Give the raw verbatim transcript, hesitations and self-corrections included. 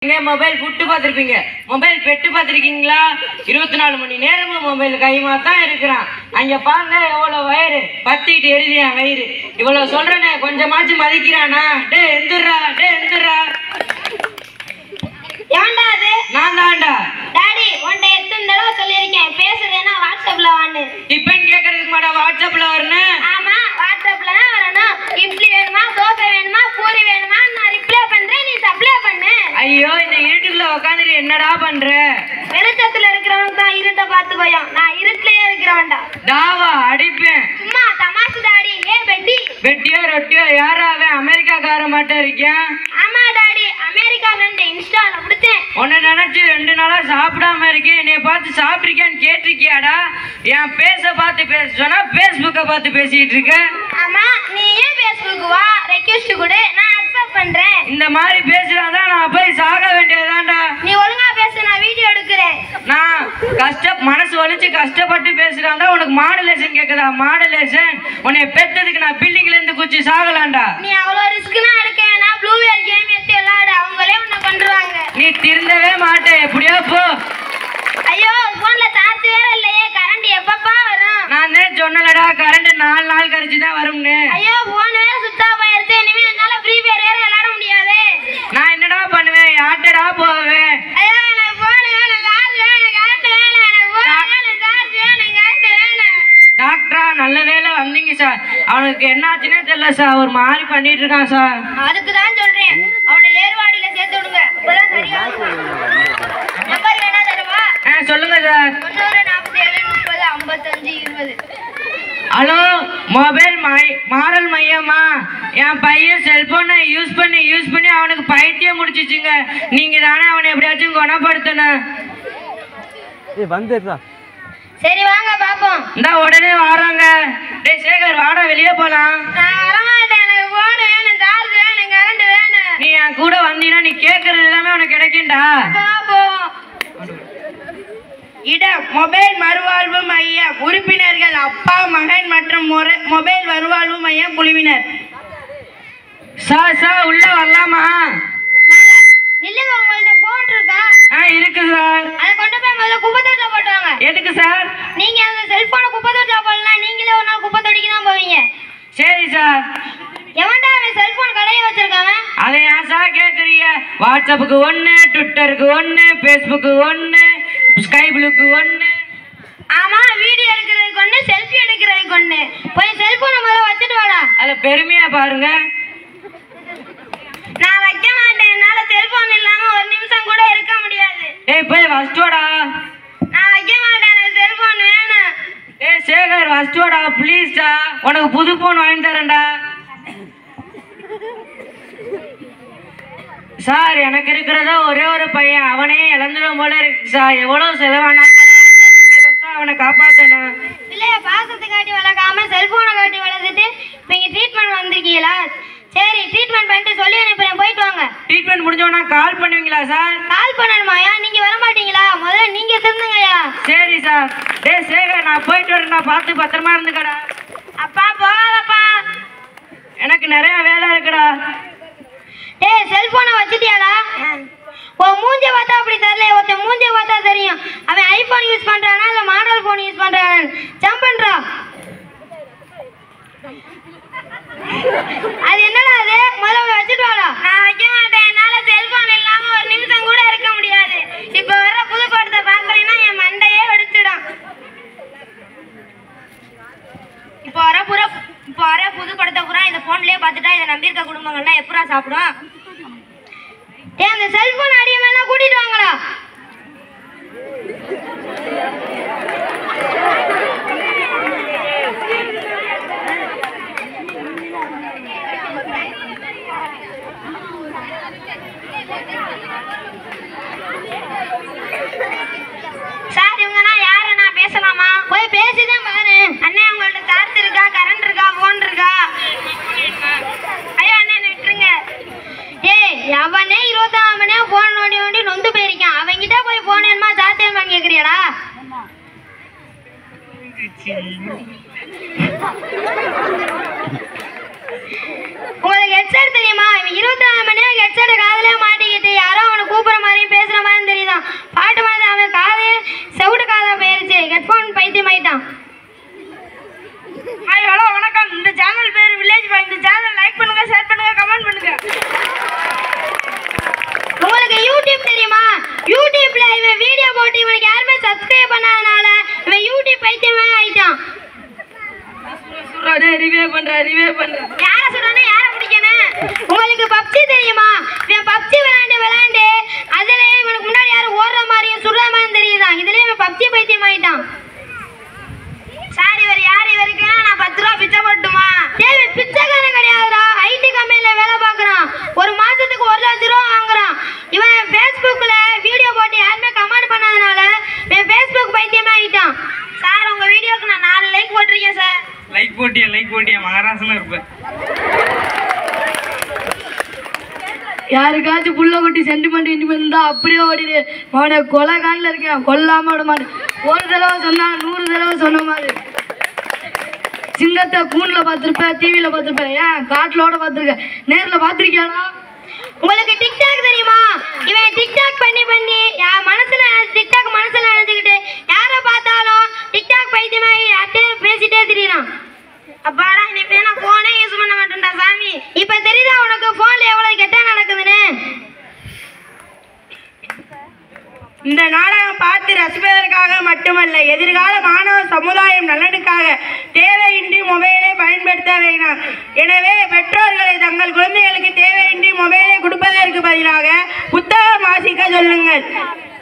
Mobile புட்டு பார்த்துருப்பீங்க, mobile bed பார்த்துருக்கீங்களா? இருபத்தி நாலு மணி நேரமும் மொபைல் கைமா தான் இருக்கிறான். அங்கே பாருங்க எவ்வளோ வயிறு பத்திட்டு எரியுதியான் வயிறு. இவ்வளோ சொல்றேனே கொஞ்சமாச்சும் மதிக்கிறானா? டே எந்திரா, டே எந்திரா. ஏன்டா அது? நான் தான்டா. டாடி உன்கிட்ட எத்தனை தடவை சொல்லியிருக்கேன் பேசுறேன்னா வாட்ஸ்அப்ல வான்னு. இப்பன்னு கேட்கறதுக்கு மாட்டா வாட்ஸ்அப்ல வரணும்? ஆமா வாட்ஸ்அப்ல தான் வரணும். இட்லி வேணுமா தோசை வேணுமா பூரி வேணுமா நான் ரிப்ளை பண்றேன், நீ சப்ளை பண்ணு. ஐயோ இந்த இருட்டுக்குள்ள உட்காந்துட்டு என்னடா பண்ற? வெளிச்சத்துல இருக்கிறவனுக்கு தான் இருட்டை பார்த்து பயம், நான் இருட்டுலயே இருக்கிறவன்டா. டாவா அடிப்பேன். சும்மா தமாசு டாடி. ஏ பெட்டி வெட்டியோ ரொட்டியோ யாராவே அமெரிக்காக்கார மாட்டே இருக்கேன். ஆமா டாடி அமெரிக்கா ஃப்ரெண்ட் இன்ஸ்டால பிடிச்சேன். உன்னை நினைச்சு ரெண்டு நாளா சாப்பிடாம இருக்கேன். என்னைய பார்த்து சாப்பிட்டிருக்கேன்னு கேட்டிருக்கியாடா? என் பேச பார்த்து பேச சொன்னா பேஸ்புக்கை பார்த்து பேசிட்டு இருக்க. ஆமா நீ ஏன் பேஸ்புக் வா, ரெக்வெஸ்ட் கொடு, நான் அக்செப்ட் பண்றேன். இந்த மாதிரி பேசுறாதான் நான் போய் சாக வேண்டியதாண்டா. நீ ஒழுங்கா பேசு, நான் வீடியோ எடுக்கிறேன். நான் கஷ்ட மனசு வலிச்சு கஷ்டப்பட்டு பேசுறாண்டா. உனக்கு மாடுலேஷன் கேக்குதா? மாடுலேஷன் உன்னை பெத்ததுக்கு நான் பில்டிங்ல இருந்து குச்சி சாகலாண்டா. நீ அவ்வளோ ரிஸ்க்னா எடுக்க வேணாம். ப்ளூ வேல் கேம் எடுத்து விளையாடு, அவங்களே உன்னை கொண்டுருவாங்க. நீ திருந்தவே மாட்டேன். எப்படியோ போ. ஐயோ போன்ல சார்ஜ் வேற இல்லையே, கரண்ட் எப்பப்பா வரும்? நான் தான் சொன்னலடா கரண்ட் நாலு நாள் கழிச்சு தான் வரும்னு. ஐயோ போன் வேற சுத்தா போயிருச்சு, இனிமே என்னால ஃப்ரீ ஃபயர் வேற விளையாட முடியாது. நான் என்னடா பண்ணுவேன்? யார்ட்டடா போவேன்? ஐயோ எனக்கு போன் வேணும், சார்ஜ் வேணும், கரண்ட் வேணும், எனக்கு போன் வேணும், சார்ஜ் வேணும், கரண்ட் வேணும். டாக்டரா நல்ல வேலை வந்தீங்க சார். அவனுக்கு என்னாச்சுன்னே தெரியல சார், ஒரு மாதிரி பண்ணிட்டு இருக்கான் சார். அதுக்கு தான் சொல்றேன் அவனை ஏர்வாடியில சேர்த்து விடுங்க, அப்பதான் சரியா இருக்கும். நம்பர் வேணா தருவா? ஆ சொல்லுங்க சார். தொண்ணூறு நாற்பத்தி ஏழு முப்பது ஐம்பத்தஞ்சு இருபது. ஹலோ மொபைல் மை மாடல் மையமா? என் பையன் செல்போனை யூஸ் பண்ணி யூஸ் பண்ணி அவனுக்கு பைத்தியம் முடிச்சிச்சுங்க. நீங்க தானே அவனை எப்படியாச்சும் குணப்படுத்தணும். சரி வாங்க பாப்போம். இந்த உடனே வராங்க. டேய் சேகர் வாடா வெளியே போலாம். நான் வரமாட்டேன், எனக்கு போன் வேணும், சார்ஜ் வேணும், கரண்ட் வேணும். நீ என் கூட வந்தீங்கன்னா நீ கேட்கறது எல்லாமே உனக்கு கிடைக்கும்டா. பாப்போம். இட மொபைல் மறுவாழ்வு மைய உறுப்பினர்கள் அப்பா மகன் மற்றும் மொபைல் மறுவாழ்வு மையம் குழுவினர். சார் சார் உள்ள வரலாமா? நில்லுங்க, உங்கள்ட்ட போன் இருக்கா? ஆ இருக்கு சார். அதை கொண்டு போய் முதல்ல குப்பை தொட்டில போட்டுவாங்க. எதுக்கு சார்? நீங்க அந்த செல்போனை குப்பை தொட்டில போடலாம், நீங்களே ஒரு நாள் குப்பை தொட்டிக்கு தான் போவீங்க. சரி சார். எவன்டா அவன் செல்போன் கடையை வச்சிருக்காங்க? அதை ஏன் சார் கேட்குறீங்க? வாட்ஸ்அப்புக்கு ஒன்று, ட்விட்டருக்கு ஒன்று, ஃபேஸ்புக்கு ஒன்று, ஸ்கைப்ளுக்கு ஒன்று. ஆமா வீடியோ எடுக்கிறதுக்கு ஒன்று, செல்ஃபி எடுக்கிறதுக்கு ஒன்று. போய் செல்போனை முதல்ல வச்சுட்டு வாடா. அதில் பெருமையா பாருங்க. நான் வைக்க மாட்டேன், என்னால செல்போன் இல்லாம ஒரு நிமிஷம் கூட இருக்க முடியாது. ஏய் போய் ஃபஸ்ட்டோடா. நான் வைக்க மாட்டேன், எனக்கு செல்போன் வேணும். ஏய் சேகர் ஃபஸ்ட்டோடா ப்ளீஸ்டா, உனக்கு புது ஃபோன் வாங்கி தரேன்டா. சார் எனக்கு இருக்கிறதா ஒரே ஒரு பையன், அவனே இழந்துடும் போல இருக்கு சார். எவ்வளோ செலவானாலும் பரவாயில்ல சார், நீங்கள் தான் சார் அவனை காப்பாற்றணும். இல்லையா பாசத்தை காட்டி வளர்க்காம செல்போனை காட்டி வளர்த்துட்டு இப்போ இங்கே ட்ரீட்மெண்ட் வந்திருக்கீங்களா? சரி ட்ரீட்மெண்ட் பண்ணிட்டு சொல்லி அனுப்புறேன், போயிட்டு வாங்க. ட்ரீட்மெண்ட் முடிஞ்சோன்னா கால் பண்ணுவீங்களா சார்? கால் பண்ணணுமாயா? நீங்க வர மாட்டீங்களா? முதல்ல நீங்க திருந்துங்கய்யா. சரி சார். டேய் சேகர் நான் போயிட்டு வரேன், நான் பார்த்து பத்திரமா இருந்துக்கடா. அப்பா போகாதப்பா, எனக்கு நிறைய வேலை இருக்குடா. டேய் செல்போனை வச்சுட்டியாடா? உன் மூஞ்சிய பார்த்தா அப்படி தெரியல, ஒருத்தன் மூஞ்சிய பார்த்தா தெரியும் அவன் ஐபோன் யூஸ் பண்றானா இல்ல மாடல் போன் யூஸ் பண்றானா. ஜம்ப் பண்றா. அது என்னடா அது? முதல்ல வச்சுட்டு வாடா. நான் வைக்க மாட்டேன், என்னால செல்போன் இல்லாம ஒரு நிமிஷம் கூட இருக்க முடியாது. இப்ப வர புது படத்தை பாக்குறீங்கன்னா என் மண்டையே வெடிச்சிடும். இப்போ வர புற இப்போ வர புது படத்தை பூரா இந்த போன்லயே பார்த்துட்டா இதை நம்பியிருக்க குடும்பங்கள்லாம் எப்படா சாப்பிடும்? ஏ அந்த செல்போன் அடியமெல்லாம் கூட்டிட்டு வாங்கடா. சார் இவங்கன்னா யாரு? நான் பேசலாமா? போய் பேசிதான் பாரு. அண்ணே உங்கள்ட்ட சார்ஜ் இருக்கா, கரண்ட் இருக்கா, போன் இருக்கா? ஐயோ அண்ணே விட்டுருங்க. ஏய் அவனே இருபத்தாறு மணி நேரம் போன் நோண்டி நோண்டி நொந்து போயிருக்கான், அவங்கிட்ட போய் போன் வேணுமா சார்ஜ் வேணுமா கேட்குறியாடா? உங்களுக்கு ஹெட்செட் தெரியுமா? இவன் இருபத்தி நாலு மணி நேரம் ஹெட்செட் காதுல மாட்டிக்கிட்டு யாரோ அவனை கூப்பிட சப்ஸ்கிரைப் பண்ணாதனால இவன் யூடியூப் பைத்தியமே ஆயிட்டான். ரிவே பண்ற ரிவே பண்ற யார சொல்றானே யார பிடிக்கணும். உங்களுக்கு பப்ஜி தெரியுமா? இவன் பப்ஜி விளையாண்டு விளையாண்டு அதுலயே இவனுக்கு முன்னாடி யாரும் ஓடுற மாதிரியும் சுடுற மாதிரியும் தெரியுதான். இதுலயே இவன் பப்ஜி பைத்தியம் ஆயிட்டான். சார் இவர் யார்? இவருக்கு நான் பத்து ரூபா பிச்சை போட்டுமா? ஏய் பிச்சைக்காரன் கிடையாதுடா, ஐடி கம்பெனில வேலை பார்க்கறான். ஒரு மாசத்துக்கு ஒரு லட்சம் ரூபா வாங்குறான். இவன் ஃபேஸ்புக்ல வீடியோ போட்டு யாருமே கமெண்ட் பண்ணாதனால இவன் ஃபேஸ்புக் பைத்தியமே ஆயிட்டான். சார் உங்க வீடியோக்கு நான் நாலு லைக் போட்டிருக்கேன் சார். லைக் போட்டியா லைக் போட்டியா மகாராசனா இருப்ப. யாருக்காச்சும் புள்ள கொட்டி சென்டிமெண்ட் இன்டிமெண்ட் இருந்தா அப்படியே ஓடிடு. அவனை கொலை காலில் இருக்கேன், கொல்லாம விட மாட்டேன். ஒரு தடவை சொன்னா நூறு தடவை சொன்ன மாதிரி. சிங்கத்தை கூண்ல பார்த்துருப்பேன், டிவியில பார்த்துருப்பேன், ஏன் காட்டிலோட பார்த்துருக்கேன், நேர்ல பார்த்துருக்கியாடா? உங்களுக்கு டிக்டாக் தெரியுமா? இவன் டிக்டாக் பண்ணி பண்ணி யார் மனசுல டிக்டாக் மனசுல நினைச்சுக்கிட்டு யாரை பார்த்தாலும் டிக்டாக் பைத்தியமாகி யார்கிட்ட பேசிட்டே திரியறான். அப்பாடா இனிமே நான் போனே யூஸ் பண்ண மாட்டேன்டா சாமி. இப்ப தெரியுதா உனக்கு போன்ல எவ்வளவு கெட்டா நடக்குதுன்னு? இந்த நாடகம் பார்த்து ரசிப்பதற்காக மட்டுமல்ல, எதிர்கால மாணவ சமுதாயம் நலனுக்காக தேவையின்றி மொபைலை பயன்படுத்த வேண்டாம். எனவே பெற்றோர்களை தங்கள் குழந்தைகளுக்கு தேவையின்றி மொபைலை கொடுப்பதற்கு பதிலாக புத்தகம் வாசிக்க சொல்லுங்கள்.